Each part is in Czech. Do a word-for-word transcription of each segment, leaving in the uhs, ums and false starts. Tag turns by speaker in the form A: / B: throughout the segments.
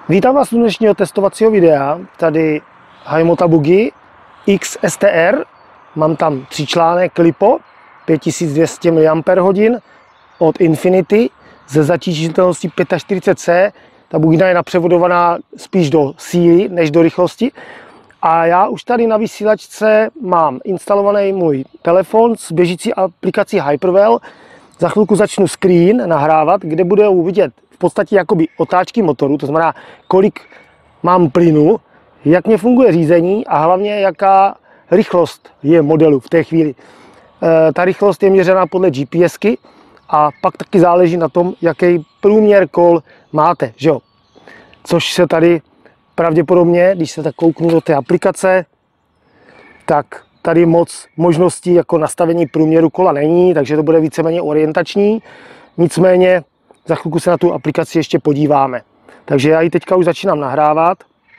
A: Vítám vás u dnešního testovacího videa. Tady Haimota Buggy X S T R. Mám tam tříčlánek Lipo pět tisíc dvě stě miliampérhodin od Infinity ze zatížitelností čtyřicet pět C. Ta bugina je napřevodovaná spíš do síly než do rychlosti. A já už tady na vysílačce mám instalovaný můj telefon s běžící aplikací Hyperwell. Za chvilku začnu screen nahrávat, kde budou vidět v podstatě jakoby otáčky motoru, to znamená, kolik mám plynu, jak mě funguje řízení a hlavně jaká rychlost je modelu v té chvíli. E, ta rychlost je měřená podle GPSky a pak taky záleží na tom, jaký průměr kol máte, že jo? Což se tady pravděpodobně, když se tak kouknu do té aplikace, tak tady moc možností jako nastavení průměru kola není, takže to bude víceméně orientační. Nicméně za chvilku se na tu aplikaci ještě podíváme. Takže já ji teďka už začínám nahrávat.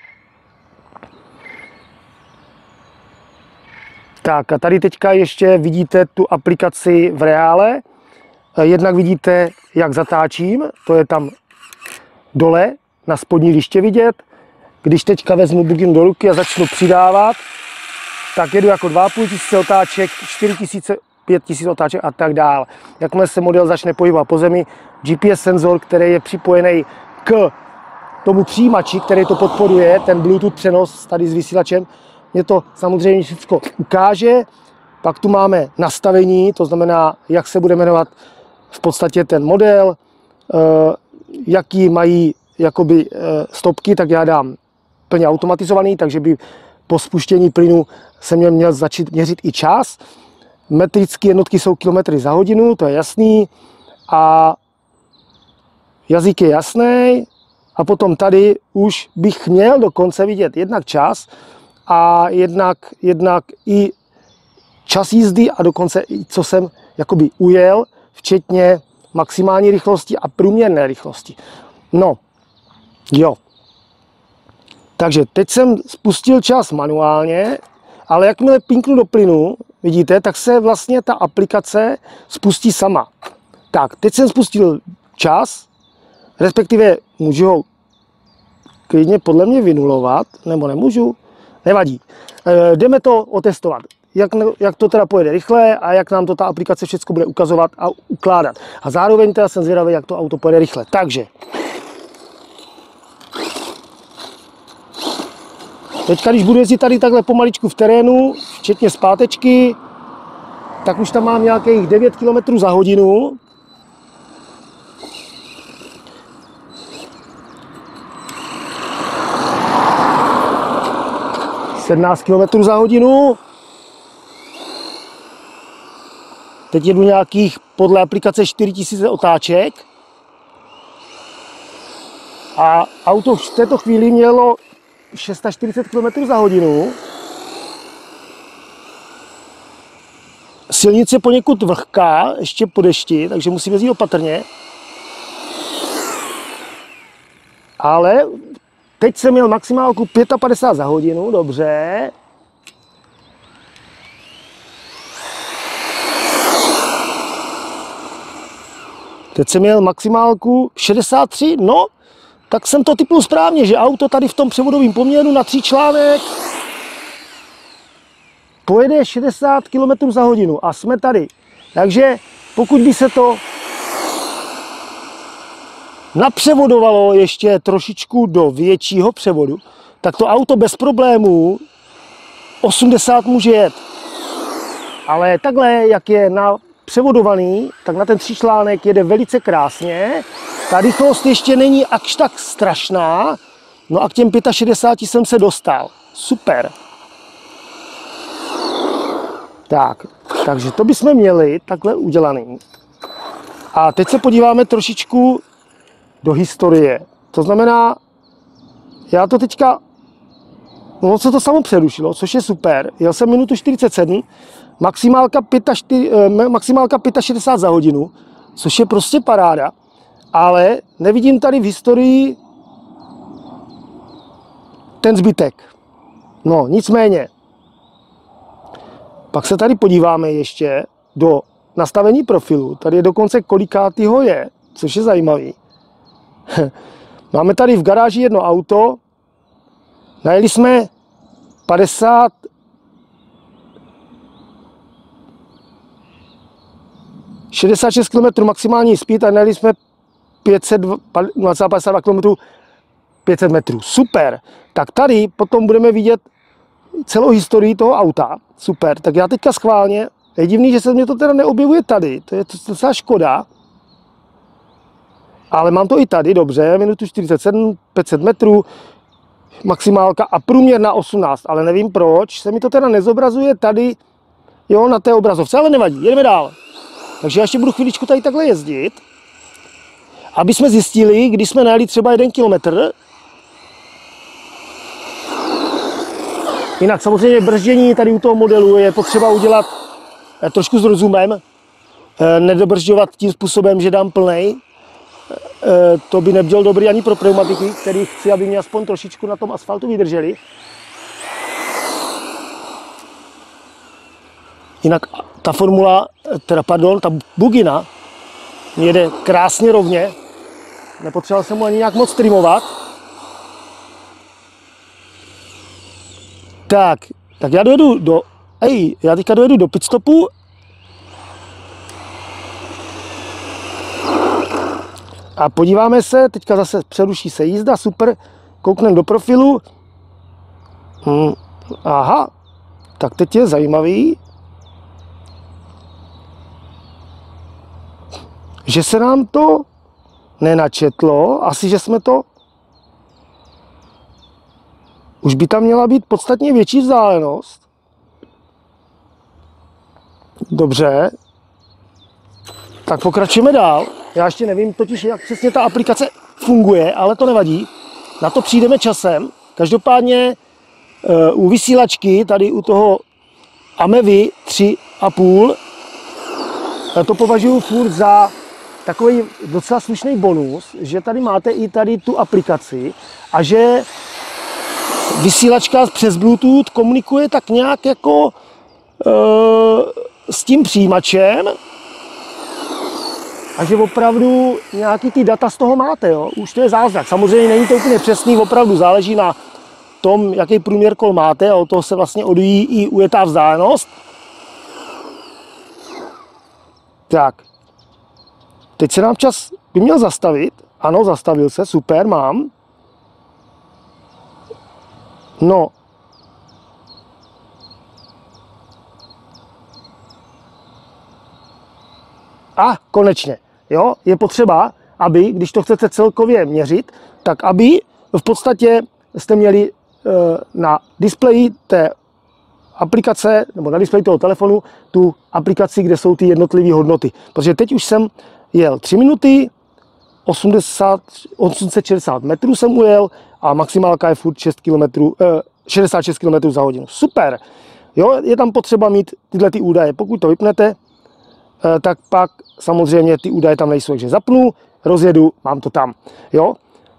A: Tak a tady teďka ještě vidíte tu aplikaci v reále. Jednak vidíte, jak zatáčím, to je tam dole na spodní liště vidět. Když teďka vezmu buginu do ruky a začnu přidávat, tak jedu jako dva a půl tisíce otáček, čtyři tisíce, pět tisíc otáček a tak dále. Jakmile se model začne pohybovat po zemi, G P S senzor, který je připojený k tomu přijímači, který to podporuje, ten Bluetooth přenos tady s vysílačem, mě to samozřejmě všechno ukáže. Pak tu máme nastavení, to znamená, jak se bude jmenovat v podstatě ten model, jaký mají jakoby stopky, tak já dám plně automatizovaný, takže by po spuštění plynu se mě měl začít měřit i čas. Metrické jednotky jsou kilometry za hodinu, to je jasný. A jazyk je jasný. A potom tady už bych měl dokonce vidět jednak čas a jednak, jednak i čas jízdy a dokonce i co jsem jakoby ujel, včetně maximální rychlosti a průměrné rychlosti. No, jo. Takže teď jsem spustil čas manuálně, ale jakmile pinknu do plynu, vidíte, tak se vlastně ta aplikace spustí sama. Tak, teď jsem spustil čas, respektive můžu ho klidně podle mě vynulovat, nebo nemůžu, nevadí. E, jdeme to otestovat, jak, jak to teda pojede rychle a jak nám to ta aplikace všechno bude ukazovat a ukládat. A zároveň teda jsem zvědavý, jak to auto pojede rychle. Takže teďka, když budu jezdit tady takhle pomaličku v terénu, včetně zpátečky, tak už tam mám nějakých devět kilometrů za hodinu. sedmnáct kilometrů za hodinu. Teď jedu nějakých podle aplikace čtyři tisíce otáček. A auto v této chvíli mělo čtyřicet šest kilometrů za hodinu. Silnice je poněkud vlhká, ještě po dešti, takže musím jezdit opatrně. Ale teď jsem měl maximálku padesát pět za hodinu, dobře. Teď jsem měl maximálku šedesát tři, no. Tak jsem to tipnul správně, že auto tady v tom převodovém poměru na tříčlánek pojede šedesát kilometrů za hodinu a jsme tady. Takže pokud by se to napřevodovalo ještě trošičku do většího převodu, tak to auto bez problémů osmdesát může jet. Ale takhle, jak je napřevodovaný, tak na ten tříčlánek jede velice krásně. Ta rychlost ještě není až tak strašná, no a k těm šedesáti pěti jsem se dostal. Super. Tak, takže to bychom měli takhle udělaný. A teď se podíváme trošičku do historie. To znamená, já to teďka, no se to samo přerušilo, což je super. Jel jsem minutu čtyřicet sedm, maximálka, čtyřicet, maximálka šedesát pět za hodinu, což je prostě paráda. Ale nevidím tady v historii ten zbytek. No, nicméně. Pak se tady podíváme ještě do nastavení profilu. Tady je dokonce kolikátýho je, což je zajímavý. Máme tady v garáži jedno auto. Najeli jsme padesát, šedesát šest kilometrů maximální speed a najeli jsme pět set, nula celá padesát dva kilometrů, pět set metrů. Super. Tak tady potom budeme vidět celou historii toho auta. Super. Tak já teďka schválně, je divný, že se mě to teda neobjevuje tady, to je docela škoda. Ale mám to i tady, dobře, minutu čtyřicet sedm, pět set metrů, maximálka a průměr na osmnáct, ale nevím proč, se mi to teda nezobrazuje tady, jo, na té obrazovce, ale nevadí, jedeme dál. Takže já ještě budu chviličku tady takhle jezdit, aby jsme zjistili, když jsme najeli třeba jeden kilometr. Jinak samozřejmě brždění tady u toho modelu je potřeba udělat trošku s rozumem, nedobržďovat tím způsobem, že dám plnej. To by nebylo dobrý ani pro pneumatiky, který chci, aby mě aspoň trošičku na tom asfaltu vydrželi. Jinak ta formula, teda pardon, ta bugina jede krásně rovně. Nepotřeboval jsem mu ani nějak moc trimovat. Tak, tak já dojedu do, ej, já teďka dojedu do pitstopu. A podíváme se, teďka zase přeruší se jízda, super, koukneme do profilu. Hmm, aha, tak teď je zajímavý, že se nám to nenačetlo, asi že jsme to, už by tam měla být podstatně větší vzdálenost. Dobře, tak pokračujeme dál. Já ještě nevím totiž, jak přesně ta aplikace funguje, ale to nevadí. Na to přijdeme časem. Každopádně u vysílačky, tady u toho Amevy tři a půl, to považuji furt za takový docela slušný bonus, že tady máte i tady tu aplikaci a že vysílačka přes Bluetooth komunikuje tak nějak jako e, s tím přijímačem a že opravdu nějaký ty data z toho máte, jo? Už to je zázrak. Samozřejmě není to úplně přesný, opravdu záleží na tom, jaký průměr kol máte a od toho se vlastně odvíjí i ujetá vzdálenost. Tak, teď se nám čas by měl zastavit. Ano, zastavil se, super, mám. No. A konečně, jo, je potřeba, aby, když to chcete celkově měřit, tak aby v podstatě jste měli na displeji té aplikace, nebo na displeji toho telefonu, tu aplikaci, kde jsou ty jednotlivé hodnoty. Protože teď už jsem jel tři minuty, osmdesát, osm set šedesát metrů jsem ujel a maximálka je furt šest kilometrů, eh, šedesát šest kilometrů za hodinu. Super! Jo, je tam potřeba mít tyhle ty údaje. Pokud to vypnete, eh, tak pak samozřejmě ty údaje tam nejsou. Takže zapnu, rozjedu, mám to tam. Jo?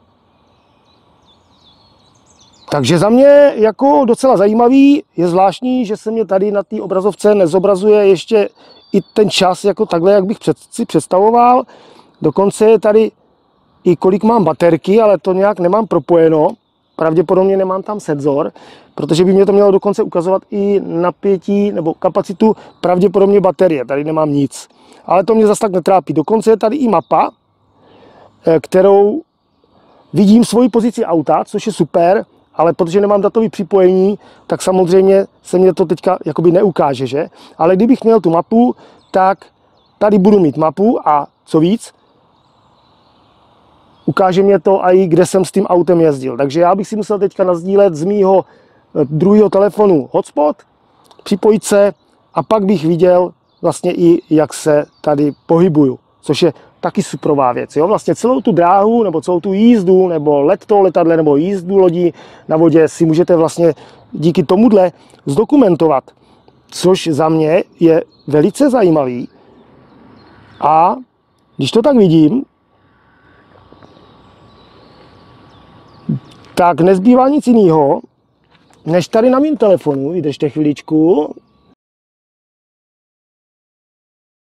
A: Takže za mě jako docela zajímavý, je zvláštní, že se mě tady na té obrazovce nezobrazuje ještě i ten čas jako takhle, jak bych před, si představoval. Dokonce je tady i kolik mám baterky, ale to nějak nemám propojeno. Pravděpodobně nemám tam senzor, protože by mě to mělo dokonce ukazovat i napětí nebo kapacitu pravděpodobně baterie. Tady nemám nic. Ale to mě zase tak netrápí. Dokonce je tady i mapa, kterou vidím svoji pozici auta, což je super, ale protože nemám datový připojení, tak samozřejmě se mě to teďka jakoby neukáže, že? Ale kdybych měl tu mapu, tak tady budu mít mapu a co víc, ukáže mě to i kde jsem s tím autem jezdil. Takže já bych si musel teďka nasdílet z mýho druhého telefonu hotspot, připojit se a pak bych viděl vlastně i jak se tady pohybuju, což je taky superová věc. Jo? Vlastně celou tu dráhu, nebo celou tu jízdu, nebo let toho letadle, nebo jízdu lodí na vodě si můžete vlastně díky tomuhle zdokumentovat, což za mě je velice zajímavý. A když to tak vidím, tak nezbývá nic jiného, než tady na mém telefonu, vydržte chviličku,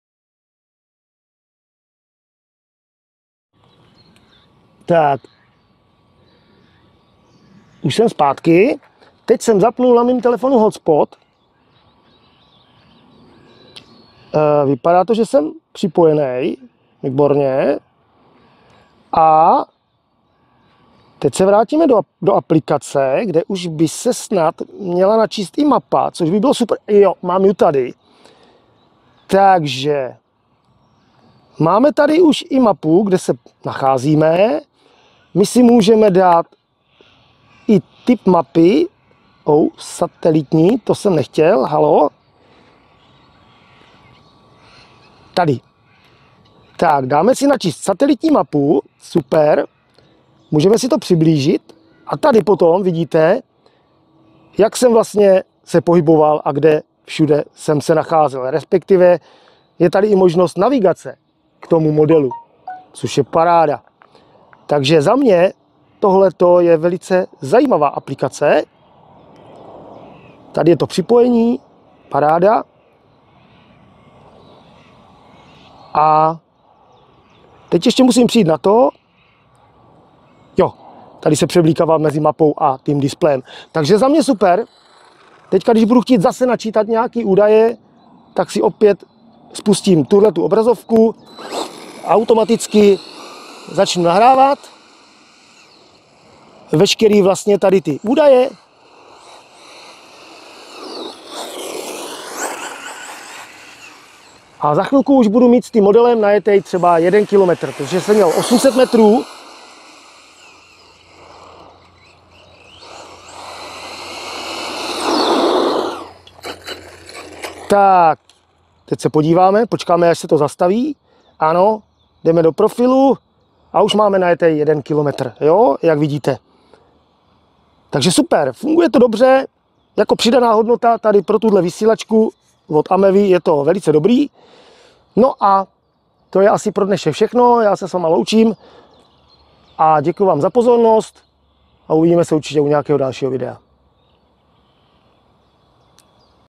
A: tak, už jsem zpátky. Teď jsem zapnul na mém telefonu hotspot. E, vypadá to, že jsem připojený. Výborně. A teď se vrátíme do, do aplikace, kde už by se snad měla načíst i mapa, což by bylo super. Jo, mám ji tady. Takže máme tady už i mapu, kde se nacházíme. My si můžeme dát i typ mapy. Oh, satelitní, to jsem nechtěl. Halo. Tady. Tak, dáme si načíst satelitní mapu. Super. Můžeme si to přiblížit. A tady potom vidíte, jak jsem vlastně se pohyboval a kde všude jsem se nacházel. Respektive je tady i možnost navigace k tomu modelu, což je paráda. Takže za mě tohleto je velice zajímavá aplikace. Tady je to připojení, paráda. A teď ještě musím přijít na to, jo, tady se převlíkává mezi mapou a tím displejem. Takže za mě super. Teďka, když budu chtít zase načítat nějaké údaje, tak si opět spustím tuhletu obrazovku, automaticky začnu nahrávat veškerý vlastně tady ty údaje. A za chvilku už budu mít s tím modelem najetej třeba jeden kilometr, protože jsem měl osm set metrů. Tak, teď se podíváme, počkáme, až se to zastaví. Ano, jdeme do profilu a už máme najetej jeden kilometr, jo, jak vidíte. Takže super, funguje to dobře, jako přidaná hodnota tady pro tuhle vysílačku od Amevy je to velice dobrý. No a to je asi pro dnešek všechno, já se s váma loučím a děkuji vám za pozornost a uvidíme se určitě u nějakého dalšího videa.